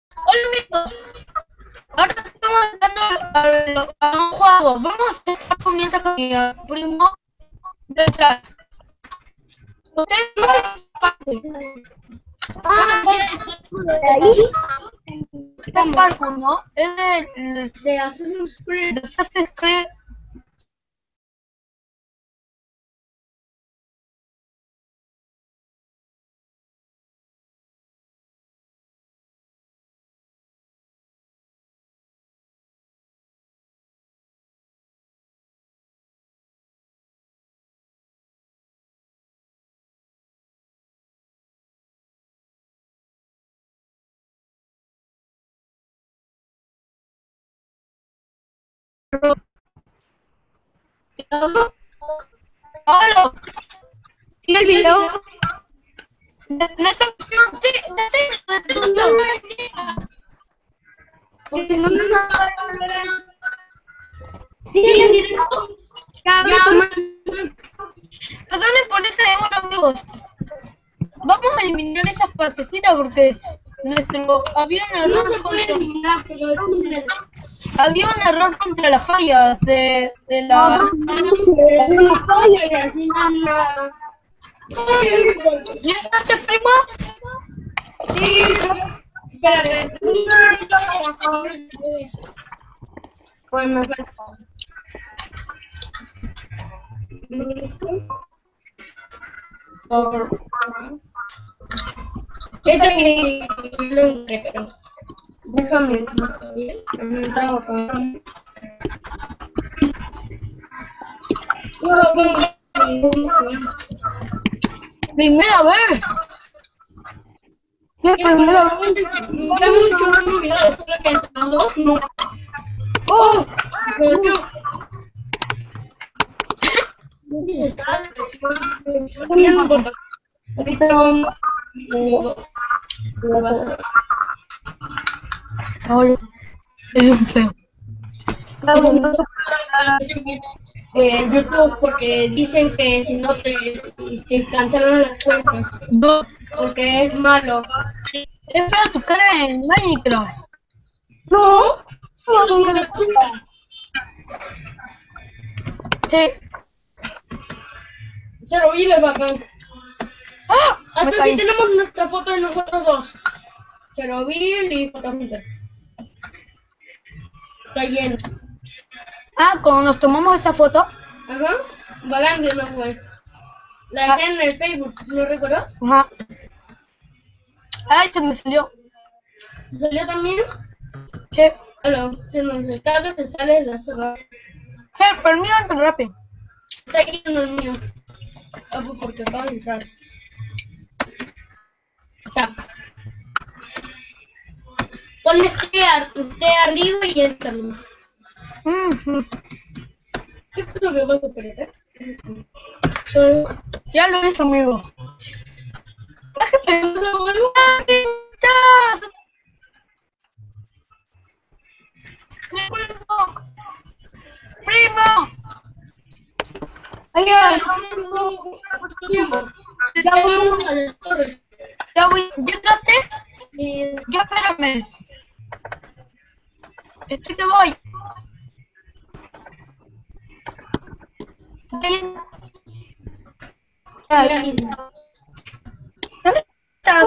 Hola amigos, ahora estamos entrando a un juego. Vamos a hacer una comienza con mi primo detrás. Ustedes saben Ah, de ahí, el parkour, ¿no? Es de Assassin's Creed. de Assassin's Creed. Hola, ¿Y el video? neta, sí, Porque no me Sí, en directo. Ya, Perdonen por ese demora, amigos. Vamos a eliminar esas partecitas porque nuestro había un no error se puede contra, eliminar, pero es un había un error contra las fallas de no, la. una falla y así nada. ¿Ya estás, primo? Sí, espérate. Bueno, por este lo encontré, déjame Primera vez. ¿Qué primero? Ya mucho video, solo que entre dos no. ¡Oh! ¿Dónde está? Ya no importa. Ahorita vamos. Lo vas a ver. Ahora es un feo. YouTube porque dicen que si no te cancelan las cuentas No, porque es malo. es feo tu cara en Minecraft. No, no me gusta. Sí. Cero viles, bacán. ¡Ah! Me Hasta caí. si tenemos nuestra foto de nosotros dos. Cero vil y foto juntas. Está lleno. Ah, cuando nos tomamos esa foto. Ajá. Bacán de no fue. La dejé en el Facebook, ¿no recuerdas? Ajá. Ay, se me salió. ¿Se salió también? Sí. Bueno, si nos descarga se sale la cerrada. Sí, pero el mío entra rápido. Está lleno el mío. Ah, pues porque acabo de entrar. Ya. Ponle T arriba y enter nomás. ¿Qué pasó que vas a perder? Ya lo hizo, amigo. ¿Qué pasó, bueno? ¡Estás! ¡Primo! Ay, ya, ya vamos a las torres. ¿Ya voy? ¿Ya entraste? Y Yo espérame. Estoy que voy. Ven. ahí. ¿Dónde estás?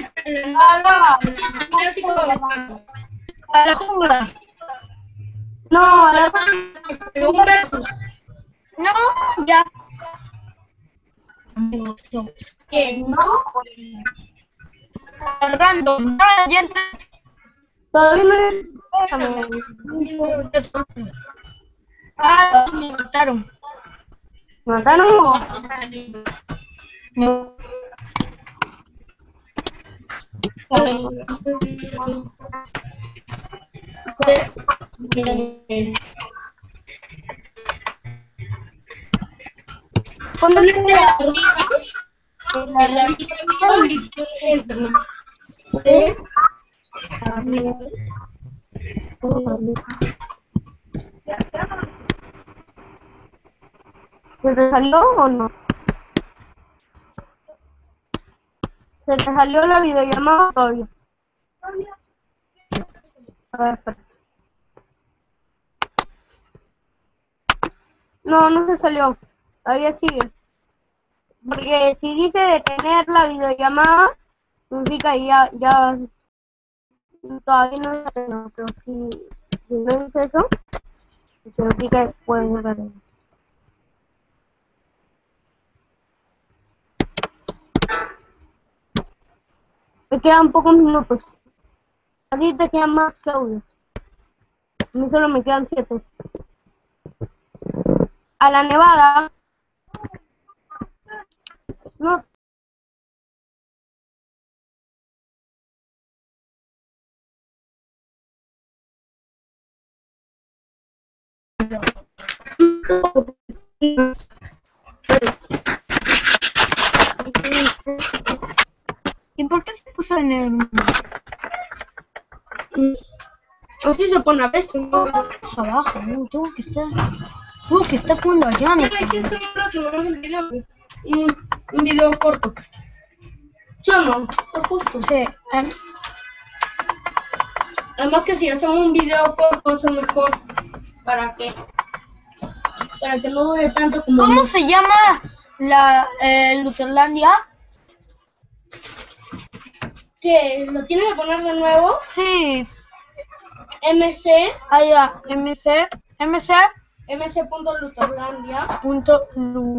A la jungla. No, a la un versus. No, ya. ¿Qué? ¿No? Random. Ah, ya entré. Todavía no. Ah, me mataron. ¿Mataron? No. Ponle arriba. En la arriba. ¿Se te salió o no? ¿Se te salió la videollamada todavía? A ver, espera. No, no se salió. Todavía sigue. Porque si dice detener la videollamada, significa que ya todavía no se salió. Pero si no dice eso, significa que puede ser. Me quedan pocos minutos. A ti te quedan más, Claudio. A mí solo me quedan 7. A la nevada. No. ¿Y por qué se puso en el... Así se pone a veces, ¿no? abajo? No, tengo que estar poniendo allá. Mira, aquí está un video. Un video corto. Yo no, está justo. Sí. Además que si hacemos un video corto va a ser mejor. Para que no dure tanto como... ¿Cómo se llama la Luterlandia? ¿Qué? ¿Lo tienes que poner de nuevo? Sí. MC. Allá, MC.luterlandia. MC.lu.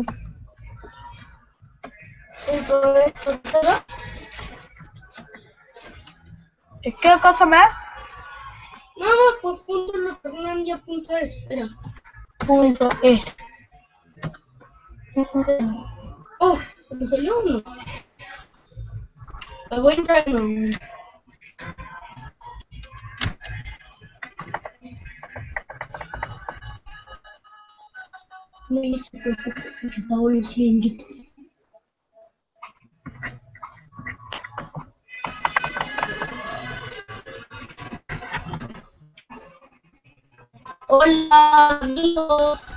¿Qué cosa más? No, pues .luterlandia.es. Espera. .es. Oh, se me salió uno. Me voy a entrar en un... Me dice que Paolo sigue en YouTube. Hola amigos.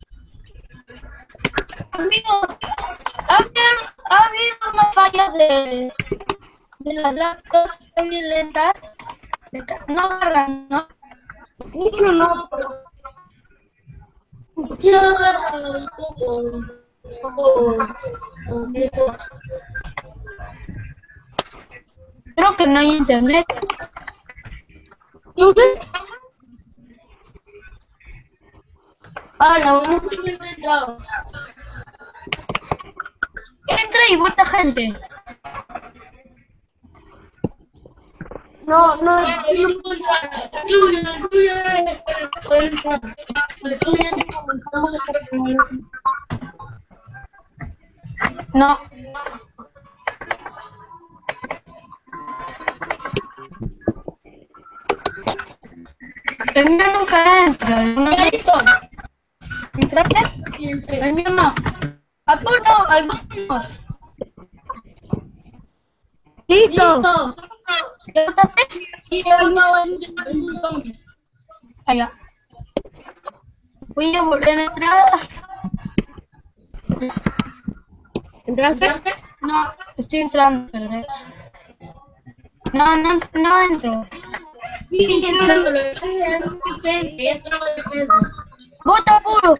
Amigos, ha habido unas fallas de las laptops muy lentas. No agarran, ¿no? Mucho no, pero... Yo agarro un poco mejor. Creo que no hay internet. ¿No ves? Ah, la mucha gente ha entrado. Entra y vota gente. No, yo no puedo entrar. El tuyo es puede entrar. El tuyo es comenzamos No. El mío nunca entra. Ya listo. ¿Entraste? Sí, entré. El mío no. Apunto, algunos. Listo. ¿Ya votaste? Sí, es un zombie. Allá. Voy a volver a entrar. ¿Entraste? No, estoy entrando. No entro. Sí, entrando. Vota puro.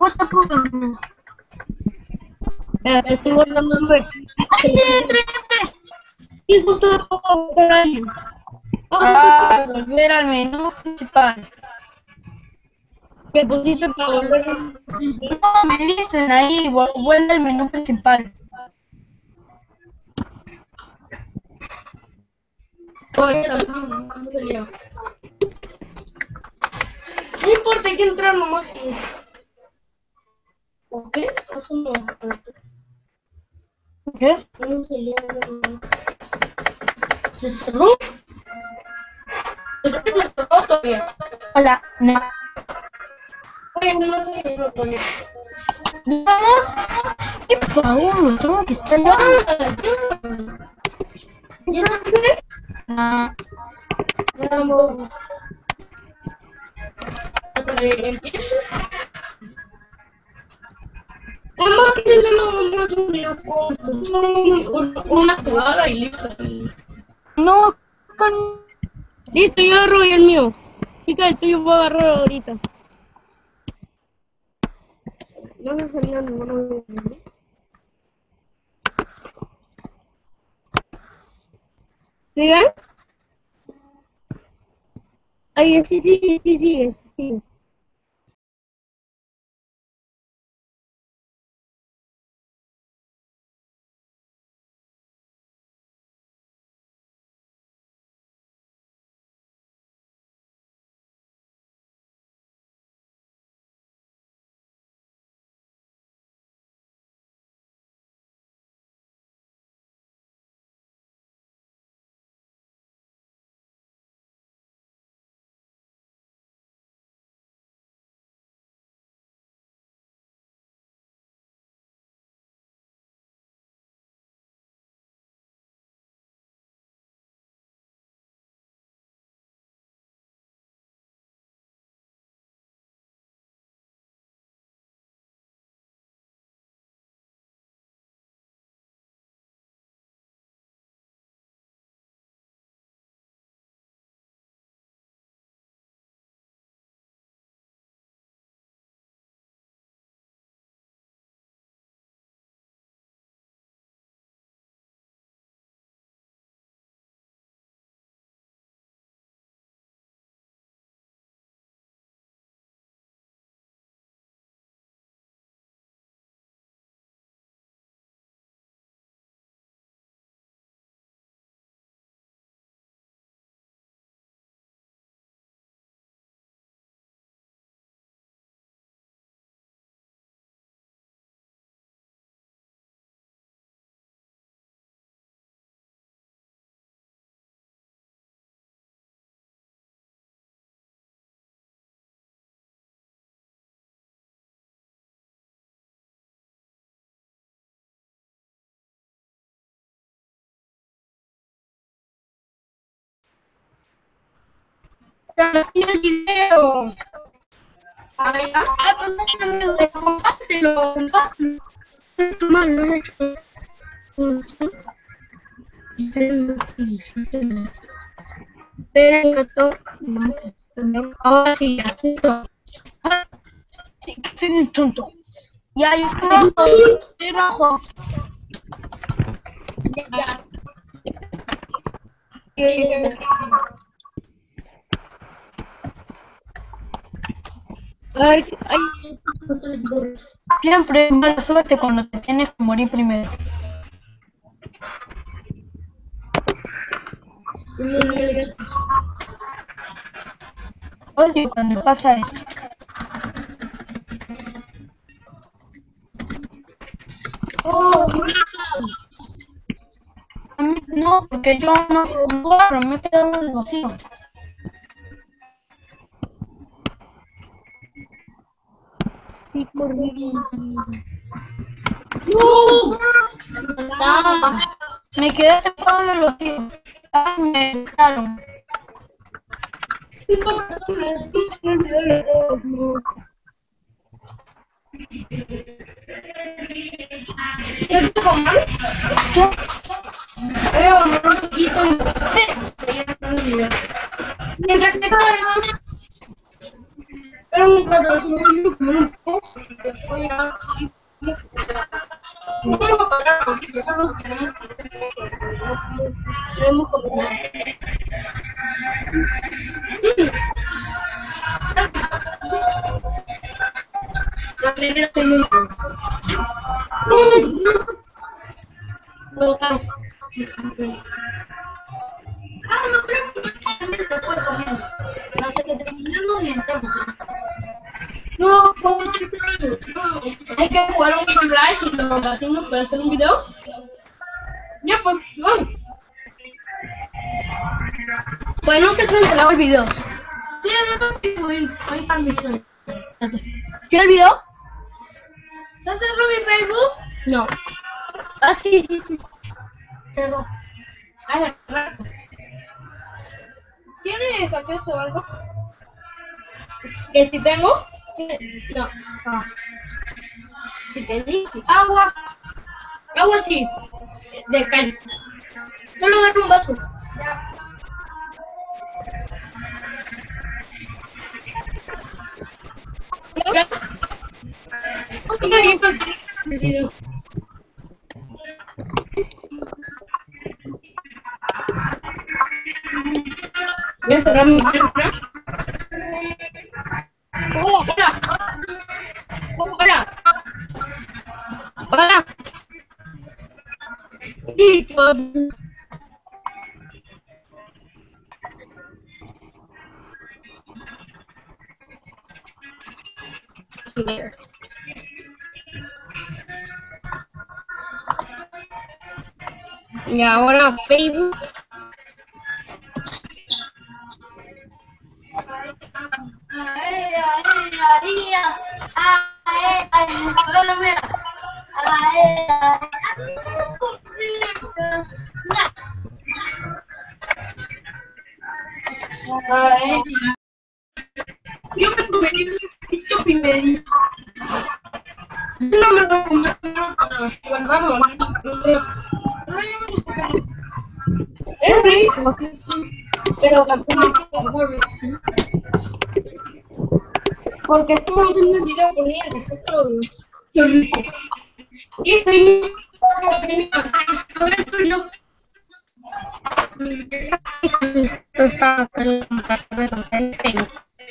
Estoy votando un vez. ¡Ay, entré! Y justo de poco votar a alguien. Volver al menú principal. ¿Qué pusiste para volver? No, me dicen ahí, vuelve al menú principal. No importa, hay que entrar nomás. ¿O qué? Eso no. ¿Qué? No salió. ¿Se cerró? ¿Por qué se cerró todavía? Hola, no. Oye, no se cerró todavía. Vamos. ¿Qué favor? Tengo que estar ¿Ya ya. no sé? No. Vamos. Hasta que empiece. Además que eso no es un videojuego, una jugada y listo. No, Listo, yo agarro el mío. Chica, el tuyo puedo agarrar ahorita. No me salió ninguno de ellos. ¿Sigan? Ay, sí. Te hacía el video. Ay, pues amigo, compártelo. Mal, no he hecho. Ahora sí, ya. Listo. Sí, que soy un tonto. Ya, yo estoy rojo. Ya. Ay, Siempre es mala suerte cuando te tienes que morir primero. Odio cuando pasa esto. oh, A mí no, porque yo no agarro, me he quedado en el vacío. sí, corrí. No, me quedé atrapado en el vacío. Ay, me gustaron. ¿Qué te comas? ¿Tú? Un poquito y Sí. mientras te cargan, era un patrocinio como un poco y después ya sí. No vamos a parar porque nosotros queremos comer. La primera estoy muy no, no creo que se puede comer. Hasta que terminemos y entramos. No, ¿cómo no se hay que jugar un live y lo batimos para hacer un video? Ya, pues, vamos. Pues no sé cómo se graba el video. Sí, hoy están diciendo. ¿Sí el video? ¿Estás haciendo mi Facebook? No. Ah, sí. Cerró. Ay, rato. ¿Tienes gaseoso o algo? ¿Que si tengo? No. Ah. Si tenéis, sí. Agua. Agua sí. De caña. Solo darle un vaso. video. Voy a cerrar mi cámara. Hola. Hola. Hola. Chicos. Y ahora Facebook. Yo me comería esto primero. No me lo comeré para guardarlo. Es rico, pero tampoco hay que guardarlo. Porque estamos haciendo el video con ella, después te lo veo. Qué rico. Y estoy... A ver, tú no. Esto está acá en el Facebook.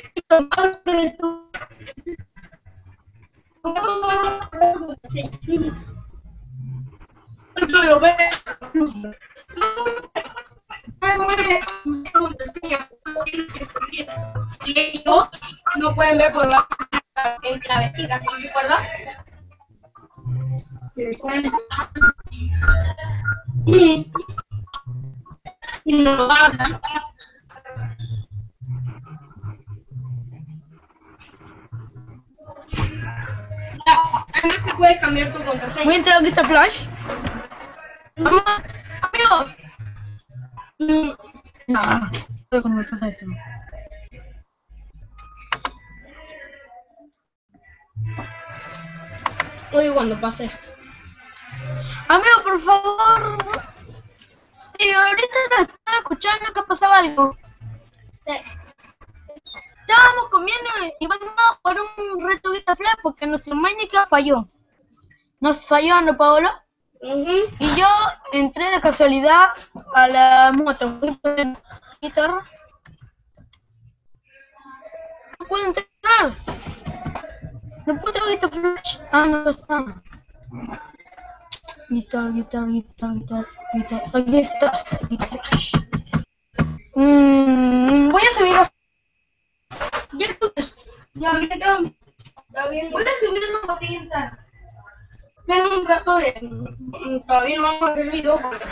Lo ves. Y ellos no pueden ver por la clavecita, ¿no me acuerdas? Y no lo van a hacer. Además que puedes cambiar tu contraseña. Voy a entrar ahorita Flash. Vamos, amigos. No, ¿cómo me pasa eso? Oye, cuando pase. Amigo, por favor. Si ahorita me están escuchando que pasaba algo. Estábamos comiendo y vamos a jugar un reto de Flash porque nuestro Minecraft falló. Nos falló, ¿no, Paolo? Y yo entré de casualidad a la moto. Guitarra. No puedo entrar. No puedo entrar ahorita Flash. Ah, no está. Guitar. Aquí estás, Flash. Voy a subir a... Ya, mira, está bien. Voy a subir una botellita. Tengo un rato de... Todavía no vamos a hacer video porque...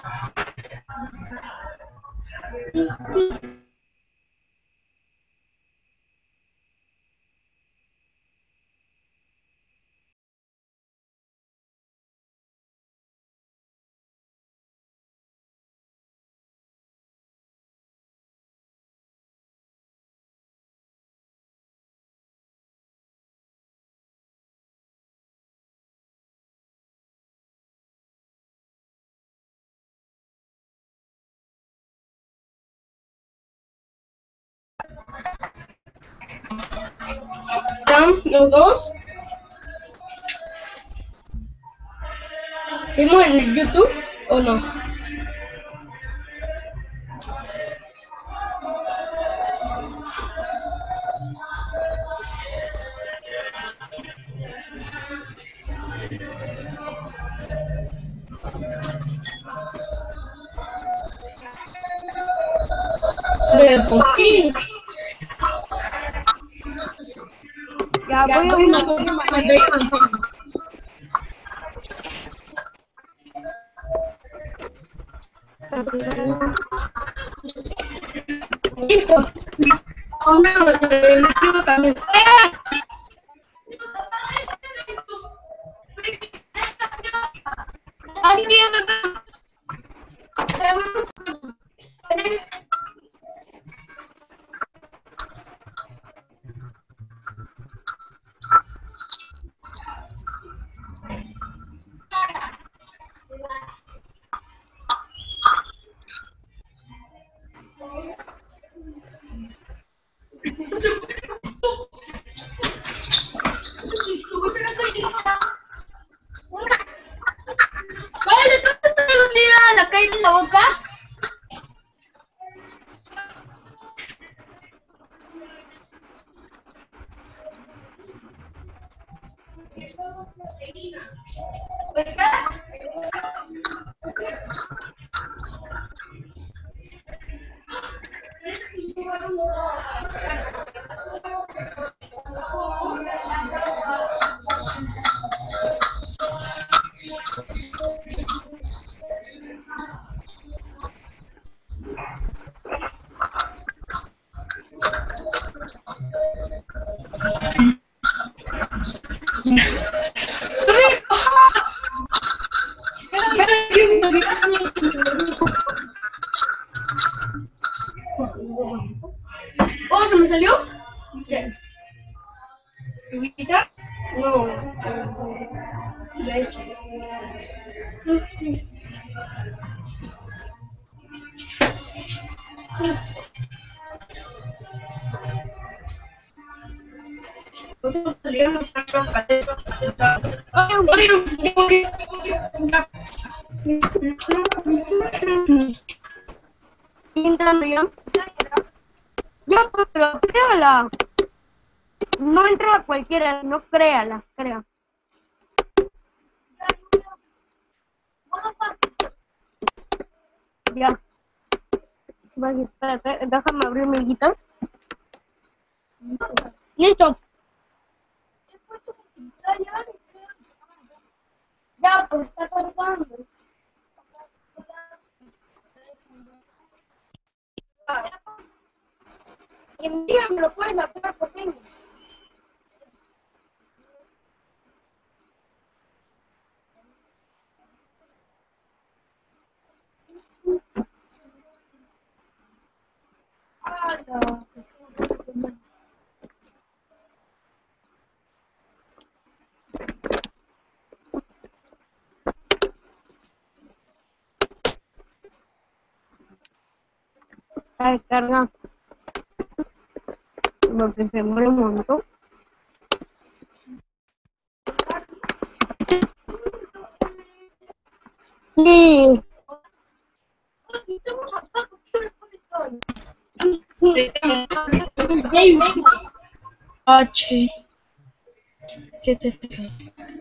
¿Están los dos? ¿Seguimos en el YouTube o no? ¿Por qué? Ya voy a una listo. Ahora me escribo también. Así Oh, ¿se me salió? Sí. ¿Ubita? No. La esto. Nosotros salíamos a la Entrando ya. Ya, pues, pero créala. No entra a cualquiera, no créala, crea. Ya. Vale, espérate, déjame abrir mi guitarra. Listo. Ya, pues está cargando. Envíamelo, pues, la prueba pequeña. Está cargando. Porque se muere un montón. Sí. H 7T.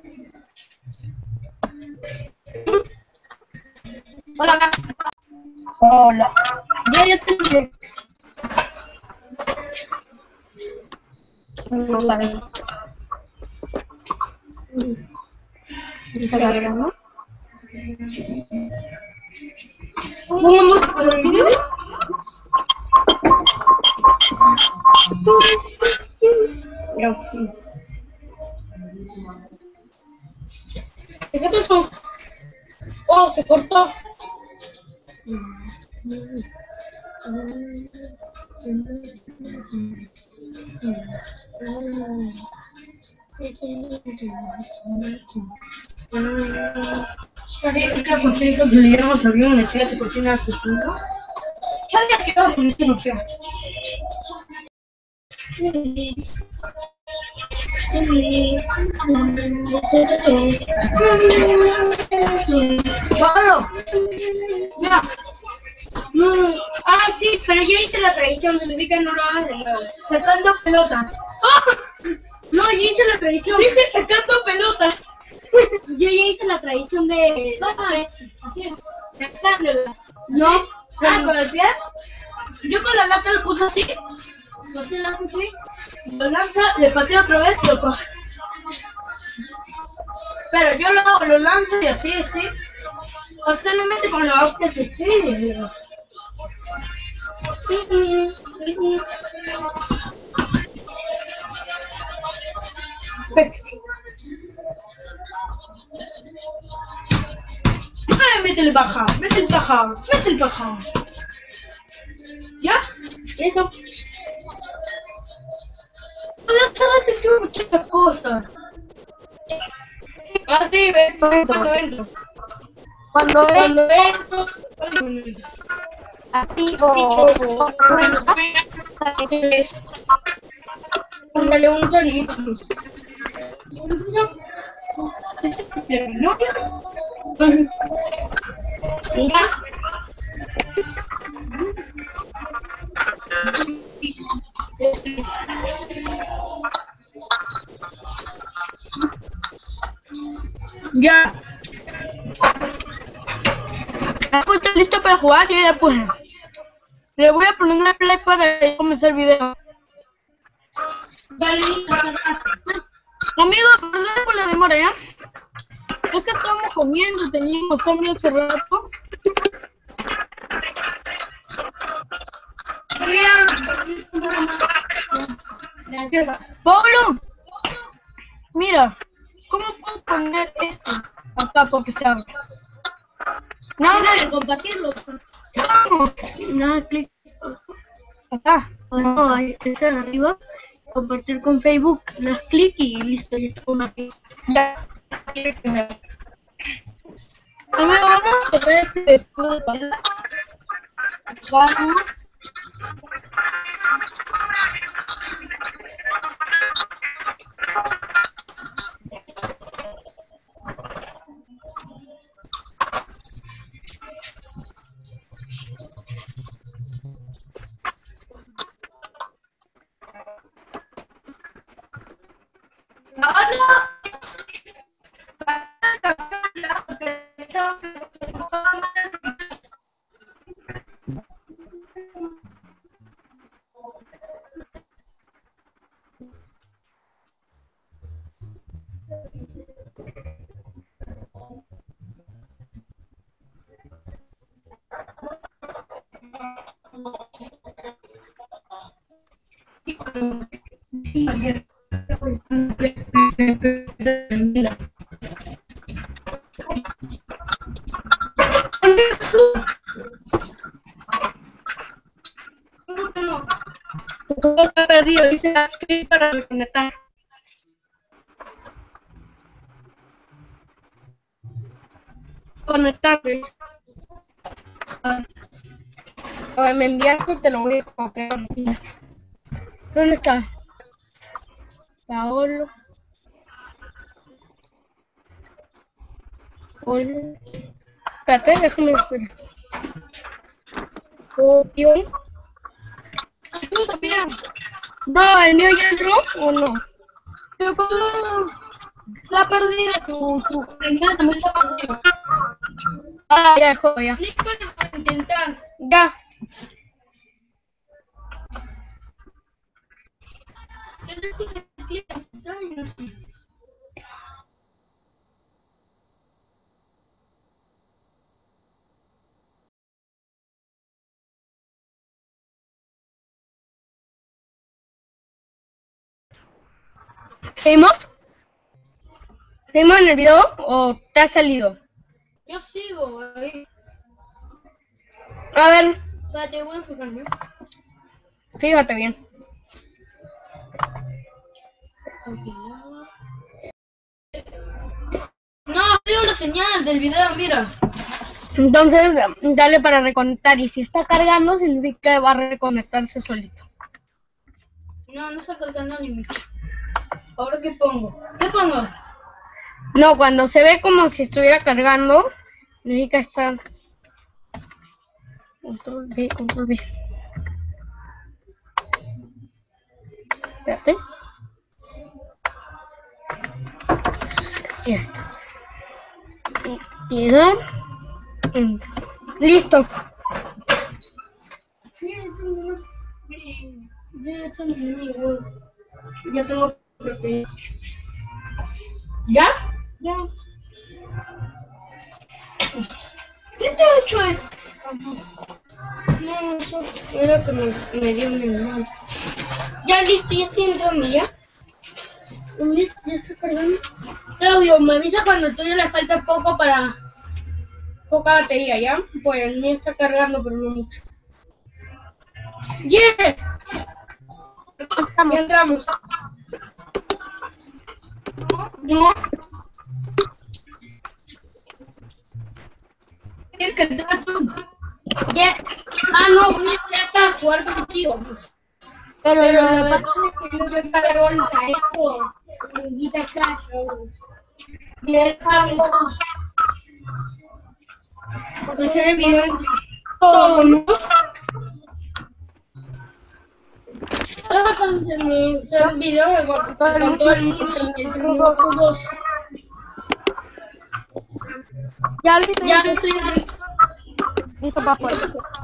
Hola. Hola. Ya te envié. No saben. ¿Está cargando? ¿Vamos a poner el video? Ya. ¿Qué pasó? Oh, se cortó. Es que a consejos le íbamos a abrir una chica de cocina a su punto. Ya había quedado con esta noción. Pablo. Ya. No. Ah, sí, pero yo hice la tradición, significa no lo hagas de nuevo. Sacando pelotas. ¡Ah! No, yo hice la tradición. Dije sacando pelotas. Yo ya hice la tradición de... Así es. Sacándolas. No. Ah, ¿con el pie? Yo con la lata lo puse así. Lo hace lanza así. Lo lanza, le pateo otra vez y lo coge. Pero yo lo lanzo y así, así. O sea, le mete con la hostia que sí. Pexi. Ay, métele baja, métele baja, métele baja. ¿Ya? Listo. Pues hace rato estuve muchas cosas. Ah, sí, ves, cuando entro. Cuando Cuando entro, así Póngale un tonito. Ya. Pues estoy listo para jugar y después le voy a poner una play para comenzar el video. Dale, Amigos, perdón por la demora, ¿ya? Es que estamos comiendo, teníamos hambre hace rato. Gracias. Pablo, mira, ¿cómo puedo poner esto acá porque se abre? No, de compartirlo. no, clic. acá. No, ahí ese de arriba. Compartir con Facebook. Le das clic y listo, ya está compartido. Ya. Amigo, vamos a ver este escudo de palabra. Vamos. Todo está perdido, dice clic para reconectar. Conectarte. A ver, me enviaste y te lo voy a copiar. ¿Dónde está? Paolo. Espérate, déjame hacer. Copio. Tú también. No, el mío ya entró o no. Pero como la perdida, tu señal también se ha perdido. Ah, ya dejó, ya. Clic para intentar. Ya. ¿Seguimos? ¿Seguimos en el video o te ha salido? Yo sigo ahí. A ver, Espérate, voy a enfocarme. fíjate bien. No, digo la señal del video, mira. Entonces, dale para reconectar. Y si está cargando, significa que va a reconectarse solito. No, no está cargando ni mucho. Ahora, ¿qué pongo? ¿Qué pongo? No, cuando se ve como si estuviera cargando, significa que está... Control B, control B. Espérate. Ya está. Y ya. Listo. Ya tengo proteínas. ¿Ya? Ya. ¿Qué te ha hecho esto? No, eso era que me dio mi hermano. Ya listo, ya estoy entrando, ¿ya? Listo, ya estoy cargando. Claudio, me avisa cuando tuyo le falta poco para... poca batería, ¿ya? Pues el mío está cargando, pero no mucho. ¡Yeah! Ya entramos. No. Tienes que entrar tú. Ya. Ah, no, voy a entrar para jugar contigo. Pero lo que pasa es que no me cargó el maestro. Quita Flash. Dejamos hacer el video en todo, ¿no? Hacer un video con todo el mundo entre nosotros dos. Ya listo, Ya estoy aquí. listo para afuera.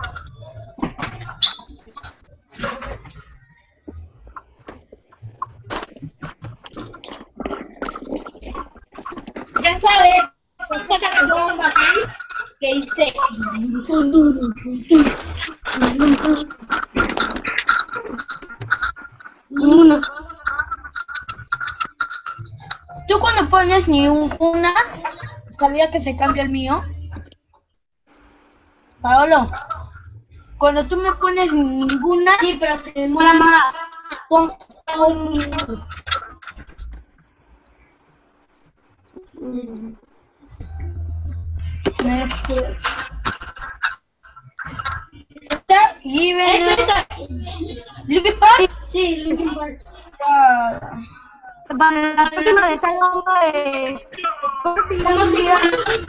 Ya sabes, esta canción bacán que dice. Uno. Tú cuando pones ni una, ¿sabía que se cambia el mío? Paolo, cuando tú me pones ninguna, Sí, pero se demora más. pon un... Está given. ¿Linkin Park? Sí, Linkin Park. Ah, Para la próxima de salga uno de... ¿Cómo se llama?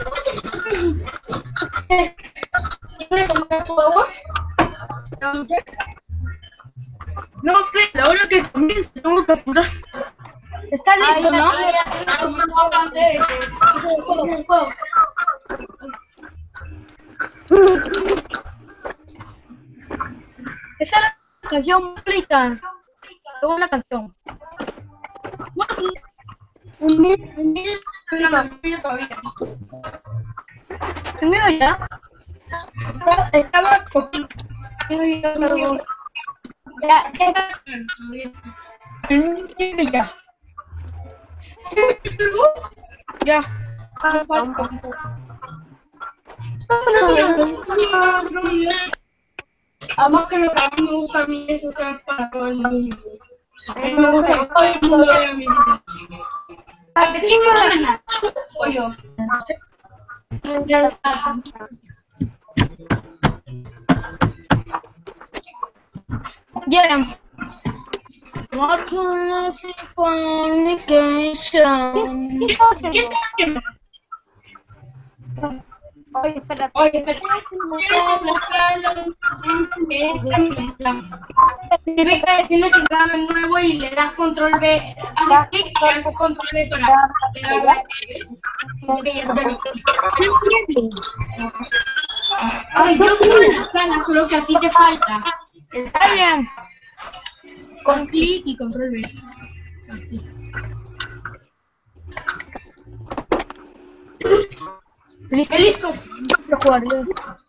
¿Quieres tomar tu agua? No, espera, ahora que comienzo tengo que apurar. ¿Está listo, no? Esa es la canción bonita. Qué buena canción. El mío ya. Estaba poquito. Ya, El mío ya. Ya. Además que lo que a mí me gusta a mí es usar para todo el mundo. Me gusta que todo el mundo vea mi vida. ¿para qué tengo ganas? O yo. Ya está. Yeah. Mindfulness communication. ¿Qué estás haciendo? Oye, espérate. Oye, pero significa que tienes que darle nuevo y le das control B. Haces clic y le das control B para pegarle. Ay, yo sigo en la sala, solo que a ti te falta. Está bien. Con clic y control B. Listo. Listo. Lo guardé.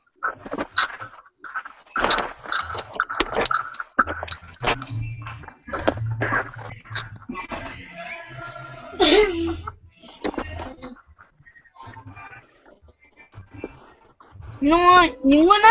No, ninguna.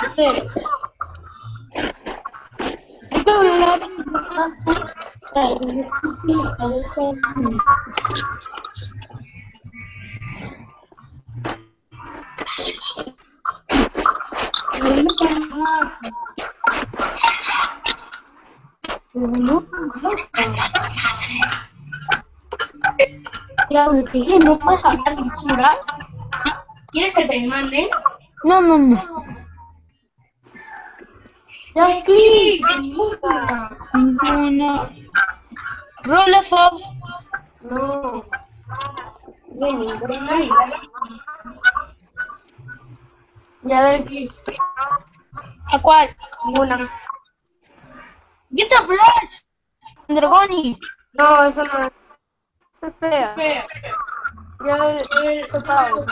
Claro, te dije, no puedes hablar lisuras. ¿Quieres que te mande? No, no, no. Ya Sí, Ninguna. Roll of up. No. De ninguna. Ya dale clic. ¿A cuál? Ninguna. Get a flash. Dragoni. No, eso no es. Eso es fea. Espera. Ya he tocado.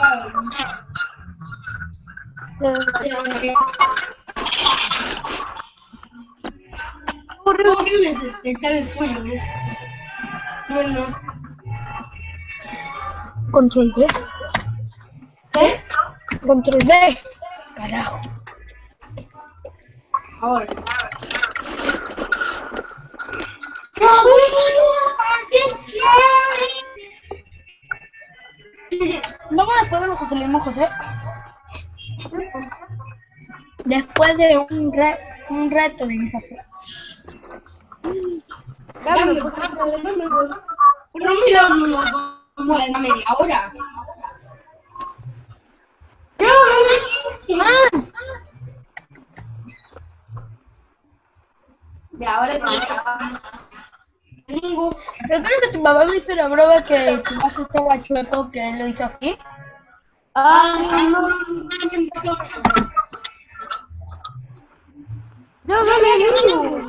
Horrible te sale el tuyo, ¿no? Bueno. Control B. ¿Qué? Control B. Carajo. Ahora. Vamos después de lo que salimos, José. Después de un reto de esta fe. Dame, pero mira, nos vamos a la media hora. De ahora sí. Yo creo que tu mamá me hizo una broma que tu vaso estaba chueco, que él lo hizo así. No, siempre No, dale,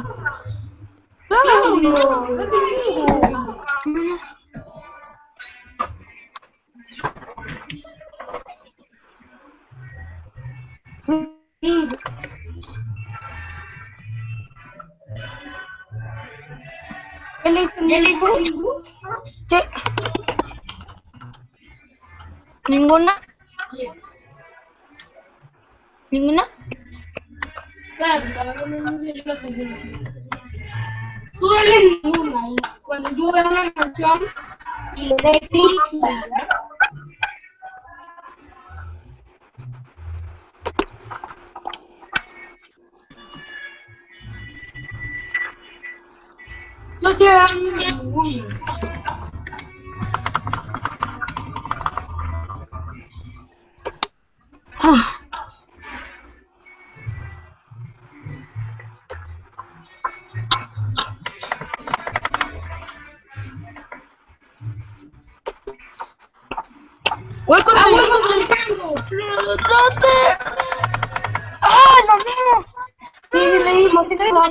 ¿Ya le hizo? ¿Qué? ¿Ninguna? ¿Ninguna? Claro, no sé lo que tú dale ninguna y cuando yo vea una canción y le dé clic, no se hagan ninguna. Voy con ¡ah, lo mismo! Sí, leímos.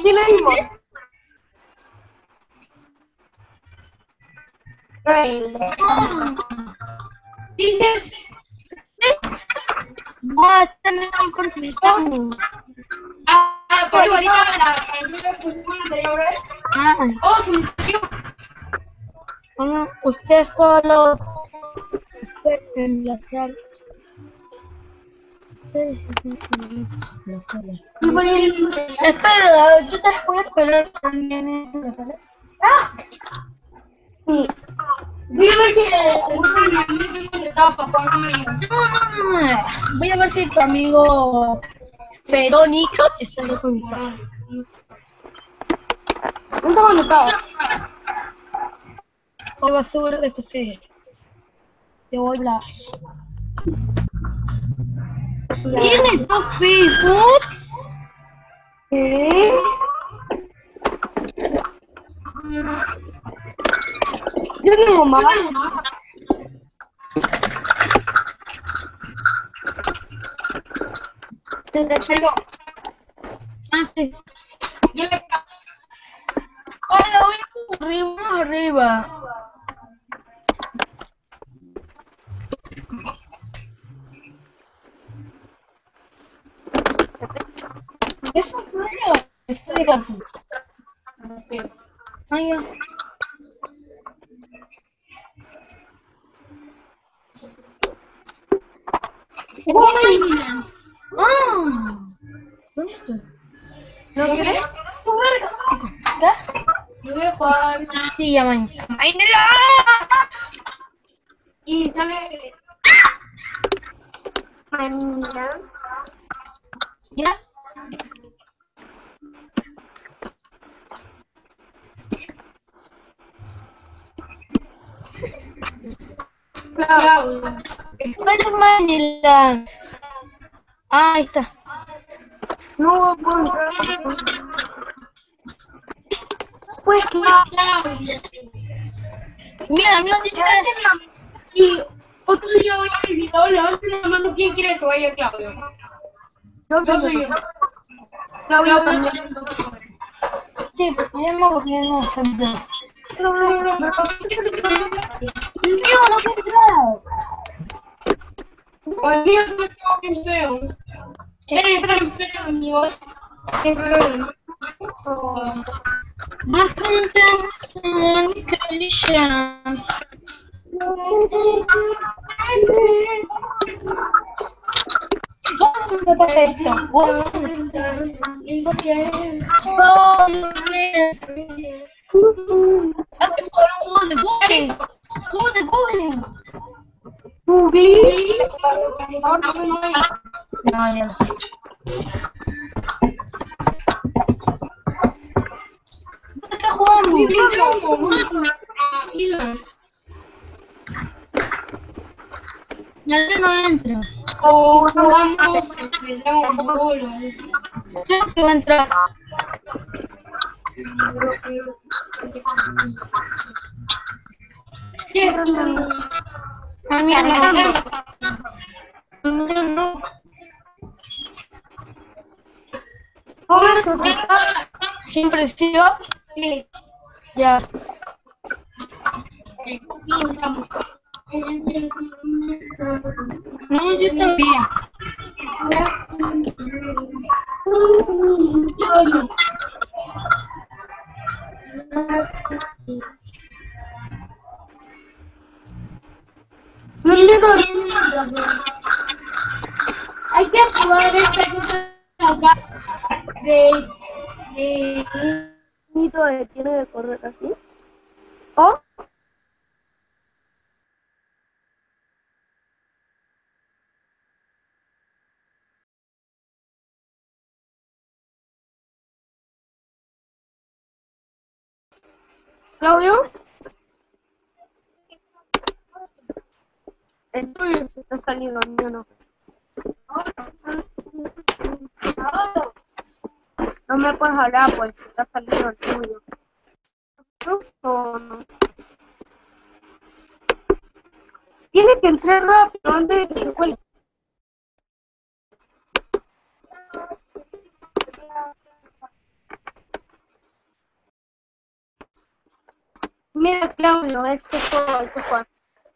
Dices, No, este no es un consultante. porque ahorita la canción anteriores, se me salió. Bueno, usted solo puede enlazar. Espera, yo te voy a esperar también en la sala. Sí. Voy a ver si el estaba para jugar Mario. No. Voy a ver si tu amigo Verónica está conectado. ¿Dónde está conectado? Hoy va a subir de José. Te voy a hablar. ¿Tienes dos Facebooks? ¿Qué? Yo tengo más. Desde el pelo. Ah, sí. Yo le Hola, voy arriba. ¿Es un juego? Estoy de aquí. Ah, ya. ¿Dónde estoy? ¿No quieres? ¿Qué? Yo voy a jugar. Sí, ya mañana. Y sale. ¿Ya? Claro. ¿Cuál es Manila? Ah, ahí está. No, pues claro. Mira, no Y otro día voy a invitado, levanten la mano. ¿Quién quiere que se vaya Claudio? Yo soy yo. Claudio también. sí, porque ya me aburrieron los ejemplos. No. El mío no quiere entrar. El mío se me quedó bien feo. Esperen, amigos. Más communication. ¿Cómo pasa esto? Hazte por un juego de Google. Juego de Google. No, ya lo sé. ¿Qué está jugando? Ya no entro. O jugamos el Dragon Ball o eso. Creo que va a entrar. Sí, Ah, mira, no. ¿Cómo es tu tita? ¿Siempre sigo? Sí. Ya. No, yo también. No me hay que probar esta cosa de un mito de tiene de correr así. O Claudio, el tuyo se está saliendo, el mío no. No me puedes hablar, pues se está saliendo el tuyo. ¿O no? Tiene que entrar rápido antes de que se cuelgue. Mira, Claudio, este juego hay que jugar.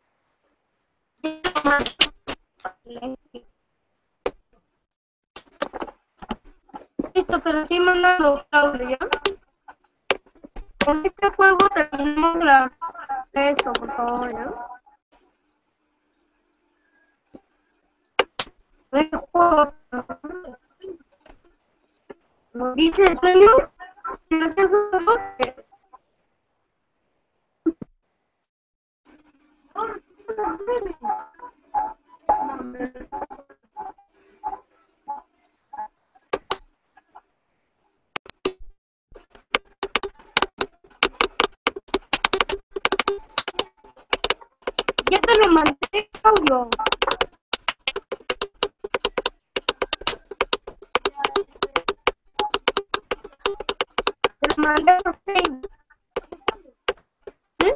Listo, pero sí mandando, Claudio, ¿ya? Con este juego terminamos esto, por favor, ¿ya? Este juego, ¿no dice el sueño? Si lo hacen solos, ya te lo mandé, Claudio. Te lo mandé por Facebook. ¿Sí?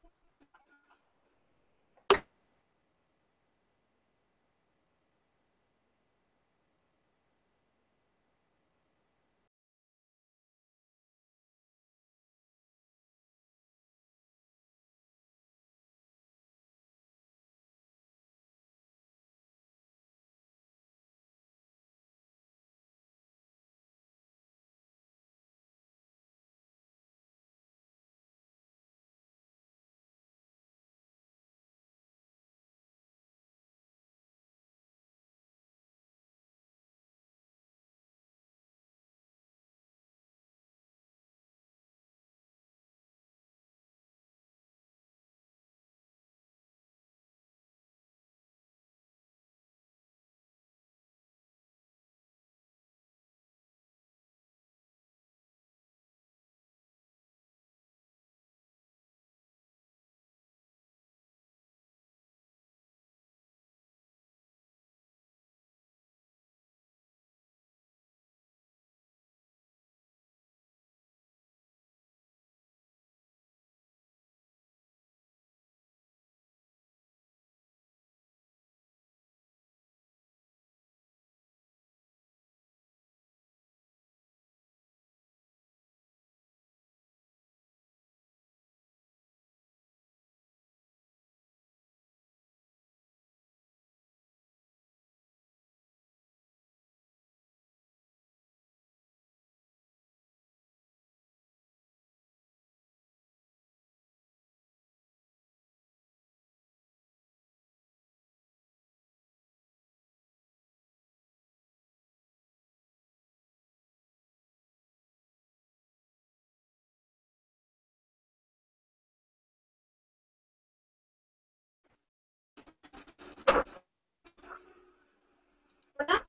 ¿Hola?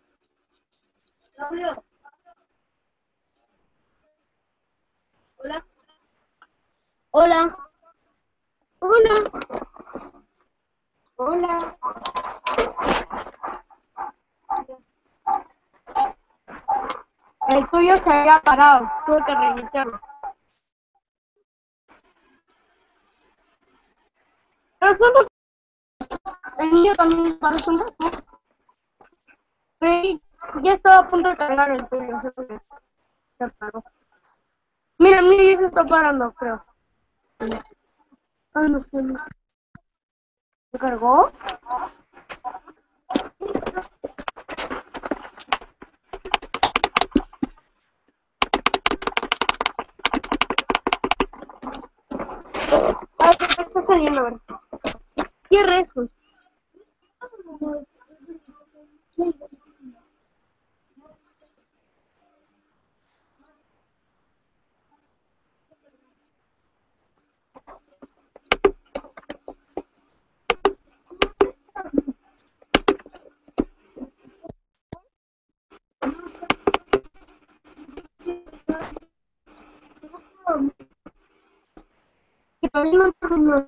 Claudio. Hola. Hola. Hola. Hola. El tuyo se había parado, tuve que reiniciarlo. Pero solo el mío también parece un rato. Pero ya estaba a punto de cargar el tuyo, no sé por qué. Se paró. Mira, ya se está parando, creo. Ah, no sé. ¿Se cargó? Ah, está saliendo, a ver. Cierre eso. Que todavía no terminó.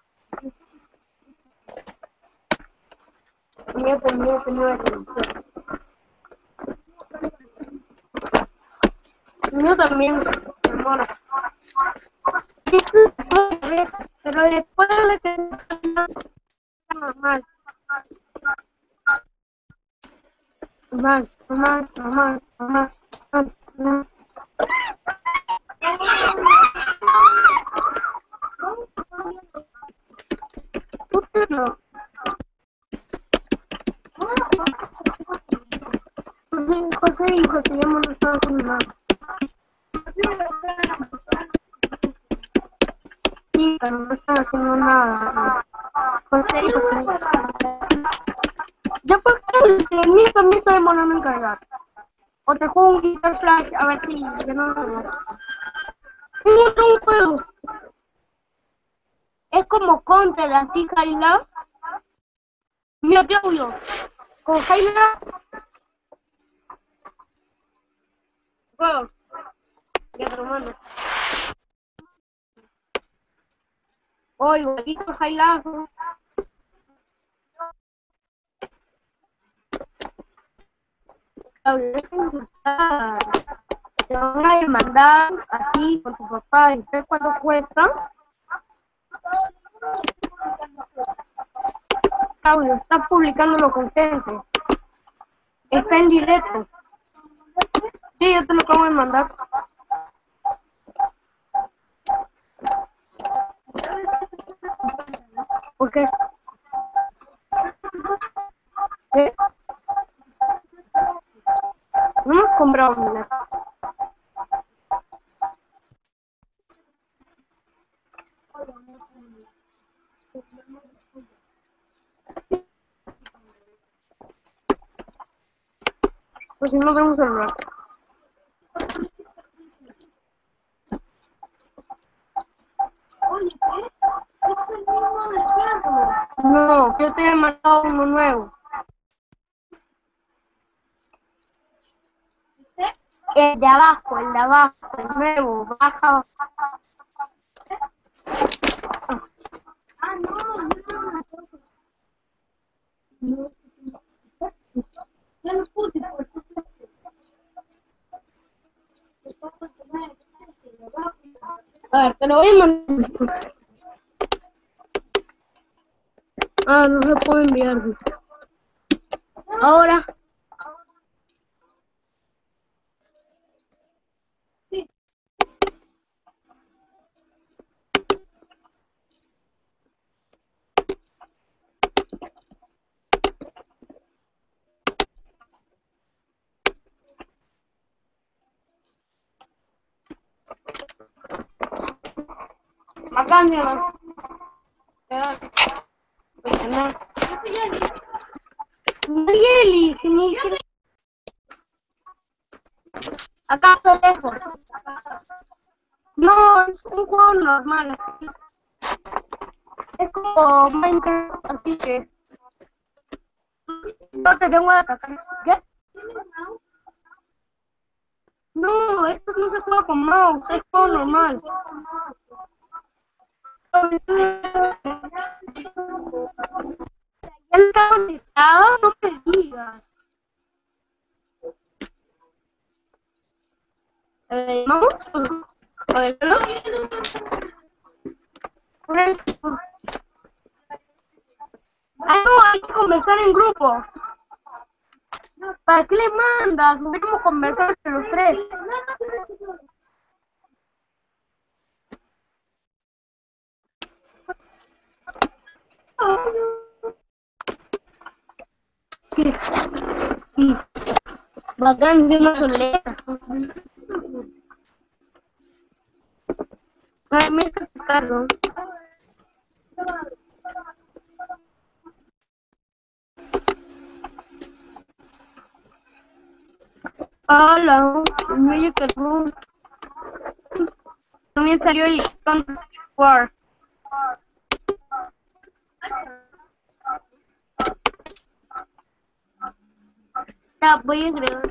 Mira. El mío también demora. Esto es todo veces, pero después de que está normal. Normal. No. José y José ya no están haciendo nada. Sí, pero no están haciendo nada. José y José. Ya pues, el mío también está demorando en cargar. O te juego un Guitar Flash, a ver si ya no lo. Tengo un juego. Es como Counter, así, Hyla. Mira, Claudio. Con Hyla. Juego. Ya te lo mando. Oh, igualito Hyla. Claudio, deja de insultar. Te van a demandar a ti con tu papá. ¿Y sabes cuánto cuesta? Claudio, estás publicándolo con gente. Está en directo. Sí, yo te lo acabo de mandar. ¿Por qué? ¿Qué? No hemos comprado un boleto. Pues si no tengo celular. Oye, ¿qué? Es el mismo del perro. No, yo te he mandado uno nuevo. El de abajo, el nuevo, baja. Ah, no. Ya los puse, pues. A ver, te lo voy a mandar. Ah, no se puede enviar. Ahora. Sí. Acá, mira. Nayeli, si ni siquiera. Acá estoy lejos. No, es un juego normal, así. Es como Minecraft, así que. No te tengo de atacar. ¿Qué? No, esto no se juega con mouse, es juego normal. Ya está conectado, no me digas. ¿Vamos? ¿O del reloj? Ah, no, hay que conversar en grupo. ¿Para qué le mandas? No sé cómo conversar entre los tres. ¿Qué? Sí. Bacán, yo no solera. Ay, me está cargo. Hola, medio carbón. También salió el Contact War. Ya, voy a agregar.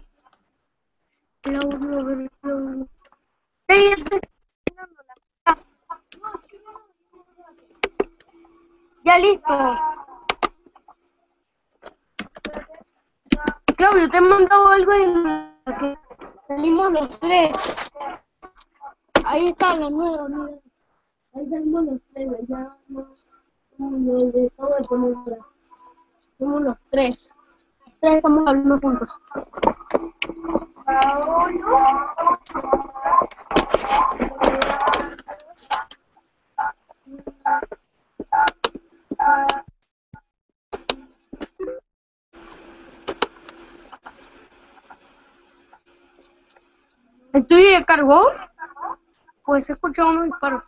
Ey, ya estoy terminando la- Ya listo. Claudio, te he mandado algo en la que salimos los tres. Ahí está la nueva, mira. Ahí salimos los tres, ya no. Como los de todo el común. Somos los tres. Los tres estamos hablando juntos. ¿Estoy de cargo? Pues he escuchado unos disparos.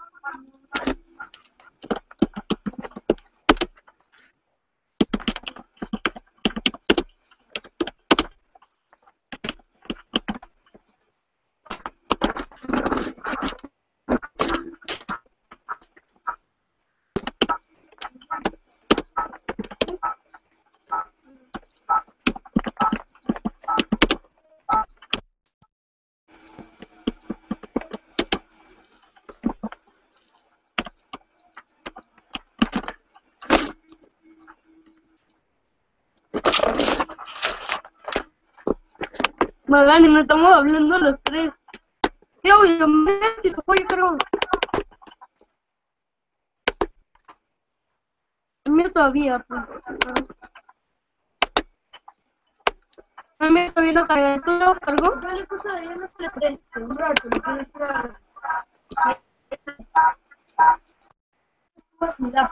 Magani, no estamos hablando los tres. Claudio, mira si te voy a cargar. El mío todavía, pues. El mío todavía no carga. ¿Tú lo cargó? Yo le puse a ella no se le preste, un rato, le quiero decir a...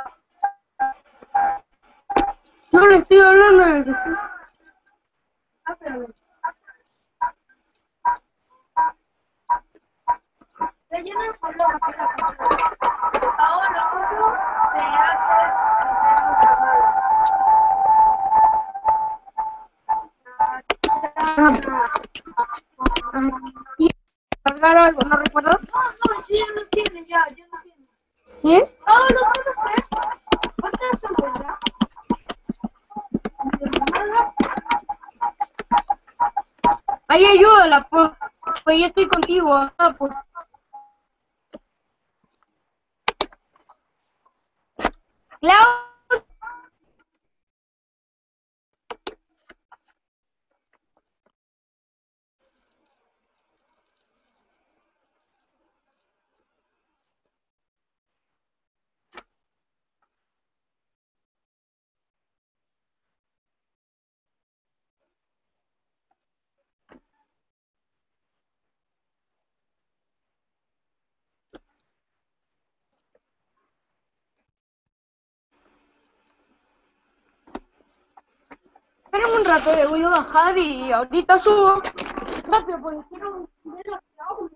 Yo le estoy hablando de que Ah, pero... Rellena el color, ahora uno se y cargar algo, ¿no recuerdas? No, sí, ya no tiene, ya no tiene. ¿Sí? Ah, lo puedo hacer. ¿Cuánto es el verdad? Ahí ayúdala, pues. Pues yo estoy contigo, acá, pues. Claudio. Espérame un rato, le voy a bajar y ahorita subo. Rápido, porque quiero ver la trabajo.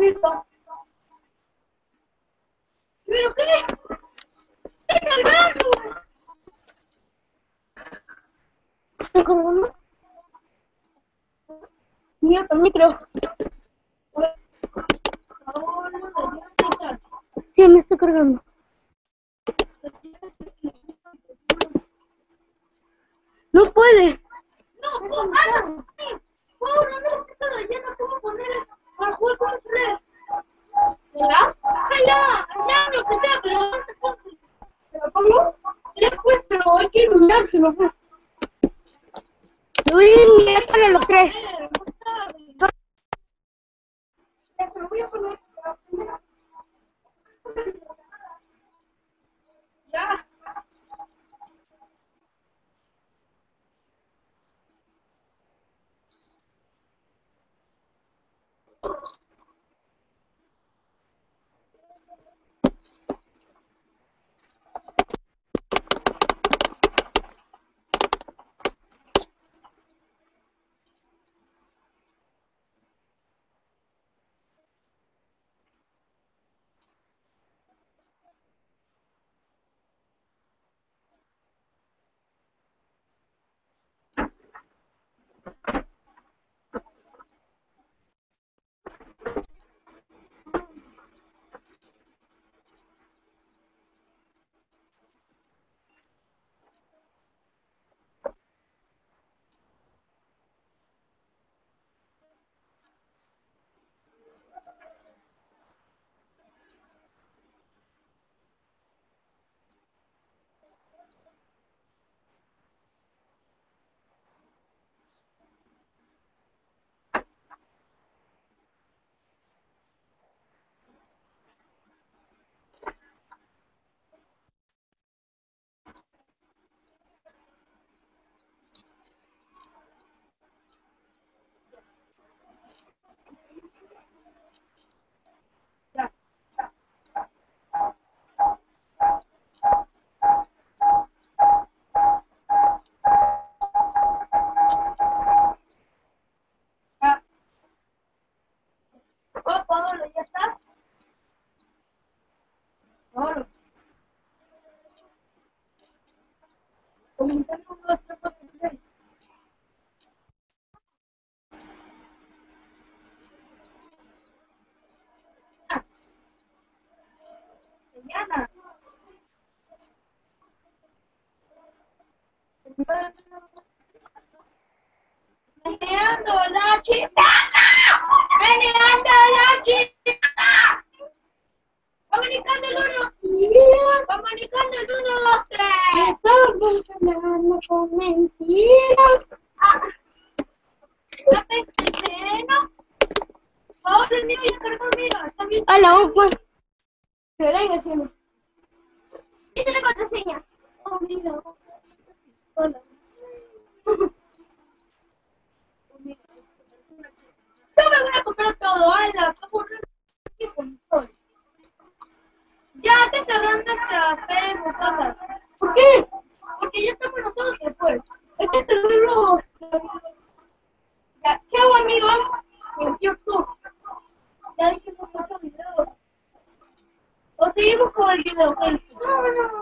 rojito. ¿Pero qué? ¡Estoy cargando! ¿Estás cargando? Mira, también creo. Sí, me estoy cargando. No puede. No, no, ya no puedo poner al juego con el celular. ¿Verdad? Ya, lo que sea, pero no te pongo. ¿Te lo pongo? Después, pero hay que iluminárselo, pues. Lo voy a enviar para los tres. Se lo voy a poner. Ya. Pablo, ¿ya estás? Pablo. Comentando un, dos, tres, cuatro, seis. Mañana. Meneando la chica. Meneando la chica. Comunicando el uno. Comunicando el uno, dos, tres. Estamos hablando con mentiras. La peste, ¿no? Ahora el mío ya cargó, mira. Está bien. A la U, pues. Pero ahí me siento. Esta es la contraseña. Oh, mira. Hola. Yo me voy a comprar todo, ala, como un control. Ya te cerró nuestra Facebook, cosas. ¿Por qué? Porque ya estamos nosotros, pues. Es que cerró. Ya, chao amigos. YouTube. Ya dijimos muchos videos. O seguimos con el video, pues. No, no.